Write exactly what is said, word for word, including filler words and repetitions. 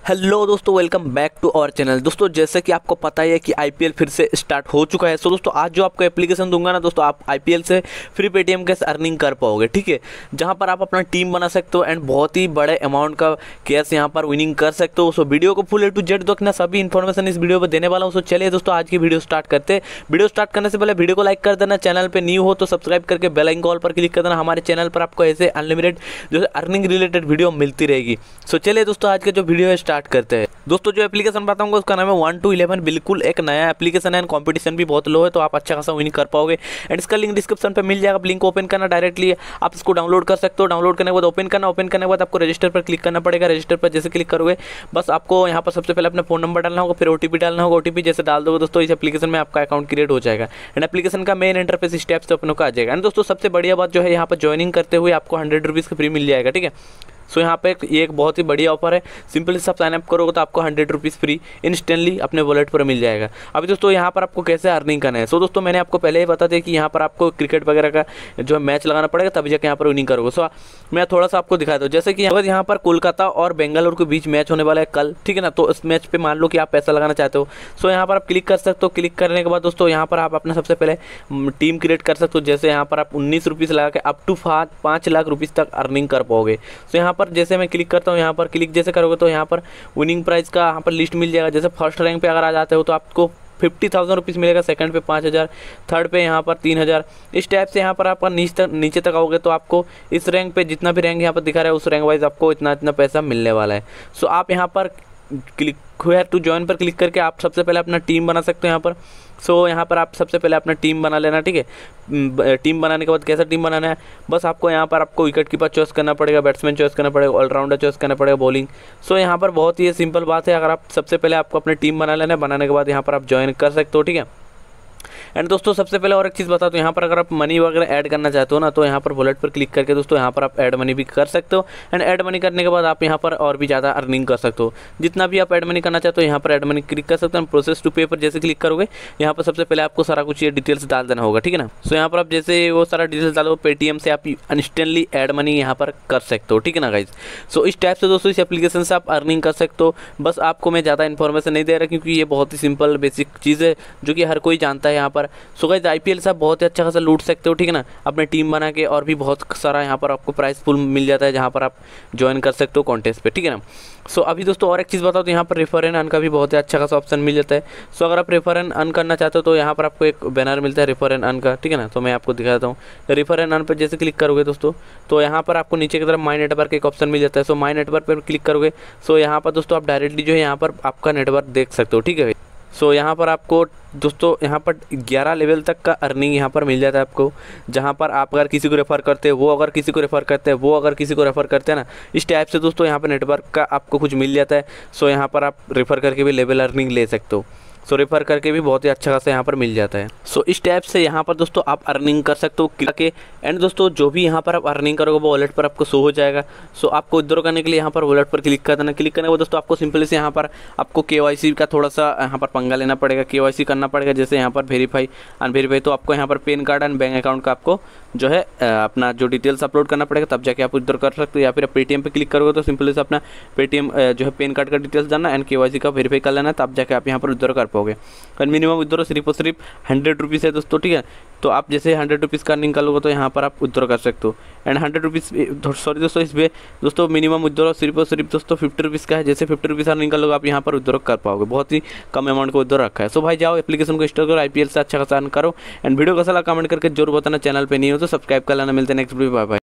Hello दोस्तों, welcome back to our channel. दोस्तों जैसे कि आपको पता ही है कि आईपीएल फिर से स्टार्ट हो चुका है। सो दोस्तों आज जो आपको एप्लीकेशन दूंगा ना दोस्तों, आप आईपीएल से फ्री पेटीएम कैश अर्निंग कर पाओगे, ठीक है। जहां पर आप अपना टीम बना सकते हो एंड बहुत ही बड़े अमाउंट का कैश यहां पर विनिंग कर सकते हो। सो वीडियो को फुल ए टू जेड देखना, सभी इन्फॉर्मेशन इस वीडियो पर देने वाला हूँ। सो चलिए दोस्तों आज की वीडियो स्टार्ट करते हैं। वीडियो स्टार्ट करने से पहले वीडियो को लाइक कर देना, चैनल पर न्यू हो तो सब्सक्राइब करके बेल आइकन कॉल पर क्लिक कर देना। हमारे चैनल पर आपको ऐसे अनलिमिटेड जो है अर्निंग रिलेटेड वीडियो मिलती रहेगी। सो चलिए दोस्तों आज का जो वीडियो है स्टार्ट करते हैं। दोस्तों जो एप्लीकेशन बताऊंगा उसका नाम है वन टू इलेवन, बिल्कुल एक नया एप्लीकेशन है एंड कंपटीशन भी बहुत लो है, तो आप अच्छा खासा विनिंग कर पाओगे। एंड इसका लिंक डिस्क्रिप्शन पे मिल जाएगा। लिंक ओपन करना, डायरेक्टली आप इसको डाउनलोड कर सकते हो। डाउनलोड करने के बाद ओपन करना, ओपन करने के बाद आपको रजिस्टर पर क्लिक करना पड़ेगा। रजिस्टर पर जैसे क्लिक करोगे बस आपको यहाँ पर सबसे पहले अपना फोन नंबर डालना होगा, फिर ओटीपी डालना होगा। ओटीपी जैसे डाल दोगे दोस्तों इस एप्लीकेशन में आपका अकाउंट क्रिएट हो जाएगा एंड एप्लीकेशन का मेन इंटरफेस स्टेप्स तो अपनों का आ जाएगा। एंड दोस्तों सबसे बढ़िया बात जो है यहाँ पर ज्वाइनिंग करते हुए आपको हंड्रेड रुपीज़ का फ्री मिल जाएगा, ठीक है। सो so, यहाँ पे ये एक बहुत ही बढ़िया ऑफर है। सिंपली सब साइनअप करोगे तो आपको हंड्रेड रुपीज़ फ्री इंस्टेंटली अपने वॉलेट पर मिल जाएगा। अभी दोस्तों यहाँ पर आपको कैसे अर्निंग करना है। सो so, दोस्तों मैंने आपको पहले ही बता दिया कि यहाँ पर आपको क्रिकेट वगैरह का जो है मैच लगाना पड़ेगा तभी जाकर यहाँ पर विनिंग करोगे। सो so, मैं थोड़ा सा आपको दिखा दूँ, जैसे कि अगर यहाँ पर कोलकाता और बेंगलुरु के बीच मैच होने वाला है कल, ठीक है ना। तो इस मैच पर मान लो कि आप पैसा लगाना चाहते हो। सो so, यहाँ पर आप क्लिक कर सकते हो। क्लिक करने के बाद दोस्तों यहाँ पर आप अपना सबसे पहले टीम क्रिएट कर सकते हो। जैसे यहाँ पर आप उन्नीस रुपीज़ लगा के अप टू पाँच लाख रुपीज़ तक अर्निंग कर पाओगे। सो so, यहाँ पर जैसे मैं क्लिक करता हूँ, यहाँ पर क्लिक जैसे करोगे तो यहाँ पर विनिंग प्राइस का यहाँ पर लिस्ट मिल जाएगा। जैसे फर्स्ट रैंक पे अगर आ जाते हो तो आपको फिफ्टी थाउजेंड रुपीज़ मिलेगा, सेकंड पे पाँच हज़ार, थर्ड पे यहाँ पर तीन हज़ार। इस टाइप से यहाँ पर आप नीचे तक नीचे तक आओगे तो आपको इस रैंक पे जितना भी रैंक यहाँ पर दिखा रहा है उस रैंक वाइज आपको इतना इतना पैसा मिलने वाला है। सो आप यहाँ पर क्लिक हुआ टू ज्वाइन पर क्लिक करके आप सबसे पहले अपना टीम बना सकते हो यहाँ पर। सो so, यहाँ पर आप सबसे पहले अपना टीम बना लेना, ठीक है। टीम बनाने के बाद कैसा टीम बनाना है, बस आपको यहाँ पर आपको विकेट कीपर चॉइस करना पड़ेगा, बैट्समैन चॉइस करना पड़ेगा, ऑलराउंडर चॉइस करना पड़ेगा, बॉलिंग। सो so, यहाँ पर बहुत ही सिंपल बात है। अगर आप सबसे पहले आपको अपनी टीम बना लेना है, बनाने के बाद यहाँ पर आप ज्वाइन कर सकते हो, ठीक है। एंड दोस्तों सबसे पहले और एक चीज़ बता दो, यहाँ पर अगर आप मनी वगैरह ऐड करना चाहते हो ना तो यहाँ पर वॉलेट पर क्लिक करके दोस्तों यहाँ पर आप ऐड मनी भी कर सकते हो। एंड ऐड मनी करने के बाद आप यहाँ पर और भी ज़्यादा अर्निंग कर सकते हो। जितना भी आप ऐड मनी करना चाहते हो यहाँ पर ऐड मनी क्लिक कर सकते हो। प्रोसेस टू पे पर जैसे क्लिक करोगे यहाँ पर सबसे पहले आपको सारा कुछ ये डिटेल्स डाल देना होगा, ठीक है ना। सो यहाँ पर आप जैसे वो सारा डिटेल्स डालो, पेटीएम से आप इंस्टेंटली ऐड मनी यहाँ पर कर सकते हो, ठीक है ना गाइज। सो इस टाइप से दोस्तों इस एप्लीकेशन से आप अर्निंग कर सकते हो। बस आपको मैं ज़्यादा इन्फॉर्मेशन नहीं दे रहा क्योंकि ये बहुत ही सिंपल बेसिक चीज़ है जो कि हर कोई जानता है यहाँ पर। सो गाइज आईपीएल से आप बहुत ही अच्छा खासा लूट सकते हो, ठीक है ना, अपने टीम बना के। और भी बहुत सारा यहाँ पर आपको प्राइस फुल मिल जाता है जहाँ पर आप ज्वाइन कर सकते हो कॉन्टेस्ट पे, ठीक है ना। सो अभी दोस्तों और एक चीज़ बताओ तो यहाँ पर रेफर एंड अर्न का भी बहुत ही अच्छा खासा ऑप्शन मिल जाता है। सो अगर आप रेफर एंड अर्न करना चाहते हो तो यहाँ पर आपको एक बैनर मिलता है रेफर एंड अर्न का, ठीक है ना। तो मैं आपको दिखा देता हूँ। रेफर एंड अर्न पर जैसे क्लिक करोगे दोस्तों तो यहाँ पर आपको नीचे की तरफ माई नेटवर्क एक ऑप्शन मिल जाता है। सो माई नेटवर्क पर क्लिक करोगे सो यहाँ पर दोस्तों आप डायरेक्टली जो है यहाँ पर आपका नेटवर्क देख सकते हो, ठीक है। सो so, यहाँ पर आपको दोस्तों यहाँ पर ग्यारह लेवल तक का अर्निंग यहाँ पर मिल जाता है आपको, जहाँ पर आप अगर किसी को रेफ़र करते हैं, वो अगर किसी को रेफ़र करते हैं, वो अगर किसी को रेफ़र करते हैं ना, इस टाइप से दोस्तों यहाँ पर नेटवर्क का आपको कुछ मिल जाता है। सो so, यहाँ पर आप रेफ़र करके भी लेवल अर्निंग ले सकते हो। सो so, रेफर करके भी बहुत ही अच्छा खासा यहाँ पर मिल जाता है। सो so, इस टाइप से यहाँ पर दोस्तों आप अर्निंग कर सकते हो क्लिक के। एंड दोस्तों जो भी यहाँ पर आप अर्निंग करोगे वो वॉलेट पर आपको शो हो जाएगा। सो so, आपको विड्रॉ करने के लिए यहाँ पर वॉलेट पर क्लिक कर देना। क्लिक करने के बाद दोस्तों आपको सिंपली से यहाँ पर आपको केवाईसी का थोड़ा सा यहाँ पर पंगा लेना पड़ेगा, केवाईसी करना पड़ेगा। जैसे यहाँ पर वेरीफाई अनवेरीफाई, तो आपको यहाँ पर PAN card and bank account का आपको जो है अपना जो डिटेल्स अपलोड करना पड़ेगा, तब जाके आप विड्रॉ कर सकते हो। या फिर आप पेटीएम पे क्लिक करोगे तो सिंपली से अपना पेटीएम जो है पैन कार्ड का डिटेल्स डालना एंड केवाईसी का वेरीफाई कर लेना, तब जाके आप यहाँ पर विड्रॉ कर पाओगे। मिनिमम विड्रॉ सिर्फ और सिर्फ हंड्रेड रुपीज़ है दोस्तों, ठीक है। तो आप जैसे हंड्रेड रुपीज़ का अर्निंग करोगे तो यहाँ पर आप विड्रॉ कर सकते हो। एंड हंड्रेड रुपीज़ सॉरी दोस्तों इसमें दोस्तों मिनिमम विड्रॉ सिर्फ और सिर्फ दोस्तों फिफ्टी रुपीज़ का है। जैसे फिफ्टी रुपीज़ अर्निंग कर लोगे आप यहाँ पर विड्रॉ कर पाओगे। बहुत ही कम अमाउंट को विड्रॉ रखा है। सो भाई जाओ एप्लीकेशन को इंस्टॉल करो, आईपीएल से अच्छा खासा अर्न करो। एंड वीडियो का सलाह कमेंट करके जरूर बताना, चैनल पर नहीं हो तो सब्सक्राइब कर लेना। मिलते हैं नेक्स्ट वीडियो, बाय बाय।